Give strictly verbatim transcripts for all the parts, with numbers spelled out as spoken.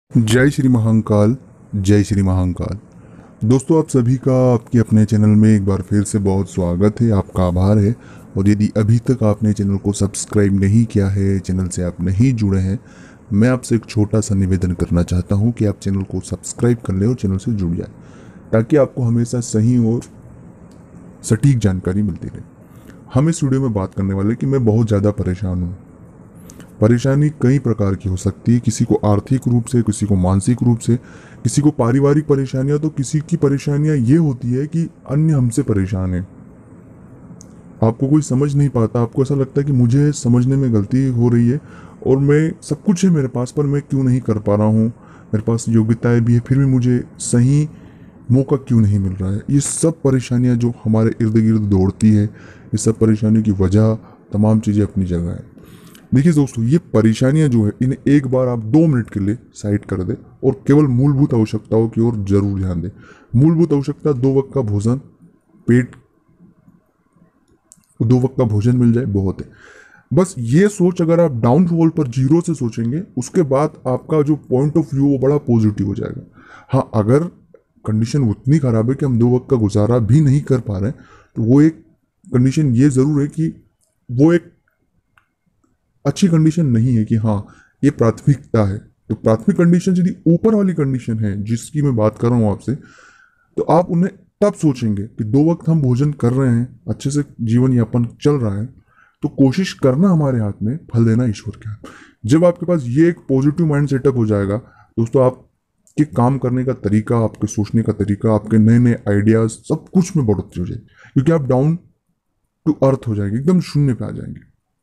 जय श्री महाकाल। जय श्री महाकाल। दोस्तों, आप सभी का आपके अपने चैनल में एक बार फिर से बहुत स्वागत है। आपका आभार है। और यदि अभी तक आपने चैनल को सब्सक्राइब नहीं किया है, चैनल से आप नहीं जुड़े हैं, मैं आपसे एक छोटा सा निवेदन करना चाहता हूं कि आप चैनल को सब्सक्राइब कर लें और चैनल से जुड़ जाए, ताकि आपको हमेशा सही और सटीक जानकारी मिलती रहे। हम इस वीडियो में बात करने वाले कि मैं बहुत ज़्यादा परेशान हूँ। परेशानी कई प्रकार की हो सकती है, किसी को आर्थिक रूप से, किसी को मानसिक रूप से, किसी को पारिवारिक परेशानियां, तो किसी की परेशानियां ये होती है कि अन्य हमसे परेशान है। आपको कोई समझ नहीं पाता, आपको ऐसा लगता है कि मुझे समझने में गलती हो रही है और मैं सब कुछ है मेरे पास, पर मैं क्यों नहीं कर पा रहा हूँ। मेरे पास योग्यताएं भी है, फिर भी मुझे सही मौका क्यों नहीं मिल रहा है। ये सब परेशानियां जो हमारे इर्द गिर्द दौड़ती है, ये सब परेशानियों की वजह, तमाम चीज़ें अपनी जगह है। देखिए दोस्तों, ये परेशानियां जो है, इन्हें एक बार आप दो मिनट के लिए साइड कर दें और केवल मूलभूत आवश्यकताओं की ओर जरूर ध्यान दें। मूलभूत आवश्यकता दो वक्त का भोजन, पेट दो वक्त का भोजन मिल जाए, बहुत है। बस ये सोच अगर आप डाउनफॉल पर जीरो से सोचेंगे, उसके बाद आपका जो पॉइंट ऑफ व्यू वो बड़ा पॉजिटिव हो जाएगा। हाँ, अगर कंडीशन उतनी खराब है कि हम दो वक्त का गुजारा भी नहीं कर पा रहे हैं, तो वो एक कंडीशन ये जरूर है कि वो एक अच्छी कंडीशन नहीं है कि हाँ ये प्राथमिकता है। तो प्राथमिक कंडीशन यदि ऊपर वाली कंडीशन है जिसकी मैं बात कर रहा हूँ आपसे, तो आप उन्हें तब सोचेंगे कि दो वक्त हम भोजन कर रहे हैं, अच्छे से जीवन यापन चल रहा है, तो कोशिश करना हमारे हाथ में, फल देना ईश्वर के हाथ। जब आपके पास ये एक पॉजिटिव माइंड सेटअप हो जाएगा दोस्तों, आपके काम करने का तरीका, आपके सोचने का तरीका, आपके नए नए आइडियाज, सब कुछ में बढ़ोतरी हो जाएगी, क्योंकि आप डाउन टू अर्थ हो जाएंगे, एकदम शून्य पे आ जाएंगे।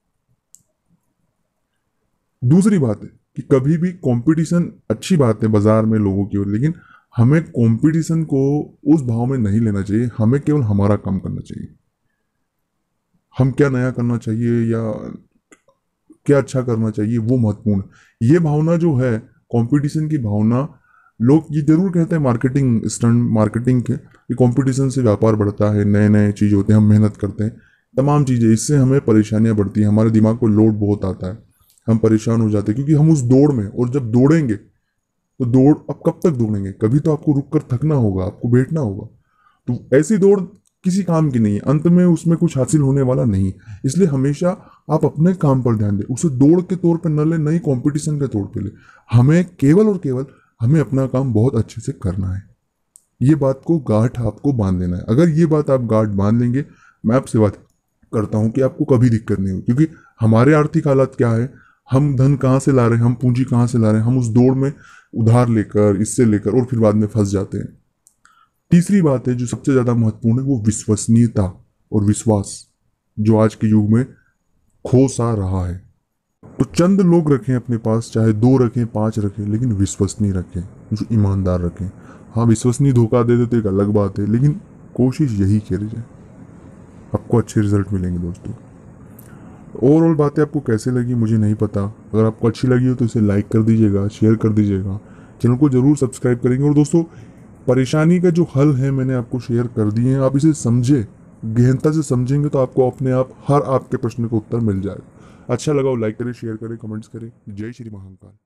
दूसरी बात है कि कभी भी कंपटीशन अच्छी बात है बाजार में लोगों की ओर, लेकिन हमें कंपटीशन को उस भाव में नहीं लेना चाहिए। हमें केवल हमारा काम करना चाहिए। हम क्या नया करना चाहिए या क्या अच्छा करना चाहिए, वो महत्वपूर्ण है। ये भावना जो है, कंपटीशन की भावना, लोग ये जरूर कहते हैं मार्केटिंग स्टंट, मार्केटिंग के, कि कंपटीशन से व्यापार बढ़ता है, नए नए चीज़ होते हैं, हम मेहनत करते हैं, तमाम चीज़ें, इससे हमें परेशानियां बढ़ती हैं, हमारे दिमाग को लोड बहुत आता है, हम परेशान हो जाते हैं क्योंकि हम उस दौड़ में, और जब दौड़ेंगे तो दौड़, अब कब तक दौड़ेंगे, कभी तो आपको रुक कर थकना होगा, आपको बैठना होगा। तो ऐसी दौड़ किसी काम की नहीं है, अंत में उसमें कुछ हासिल होने वाला नहीं। इसलिए हमेशा आप अपने काम पर ध्यान दें, उसे दौड़ के तौर पर न ले, नहीं कंपटीशन के तौर पे ले। हमें केवल और केवल हमें अपना काम बहुत अच्छे से करना है। ये बात को गांठ आपको बांध लेना है। अगर ये बात आप गांठ बांध लेंगे, मैं आपसे बात करता हूं कि आपको कभी दिक्कत नहीं होगी, क्योंकि हमारे आर्थिक हालात क्या है, हम धन कहाँ से ला रहे हैं, हम पूंजी कहाँ से ला रहे हैं, हम उस दौड़ में उधार लेकर, इससे लेकर, और फिर बाद में फंस जाते हैं। तीसरी बात है जो सबसे ज्यादा महत्वपूर्ण है, वो विश्वसनीयता और विश्वास, जो आज के युग में खो सा रहा है। तो चंद लोग रखें अपने पास, चाहे दो रखें, पांच रखें, लेकिन विश्वसनीय रखें, जो ईमानदार रखें। हाँ, विश्वसनीय धोखा दे दे तो एक अलग बात है, लेकिन कोशिश यही करी जाए, आपको अच्छे रिजल्ट मिलेंगे दोस्तों। ओवरऑल बातें आपको कैसे लगी मुझे नहीं पता। अगर आपको अच्छी लगी हो तो इसे लाइक कर दीजिएगा, शेयर कर दीजिएगा, चैनल को जरूर सब्सक्राइब करेंगे। और दोस्तों, परेशानी का जो हल है मैंने आपको शेयर कर दिए हैं, आप इसे समझे, गहनता से समझेंगे तो आपको अपने आप हर आपके प्रश्न का उत्तर मिल जाएगा। अच्छा लगा हो लाइक करें, शेयर करें, कमेंट्स करें। जय श्री महाकाल।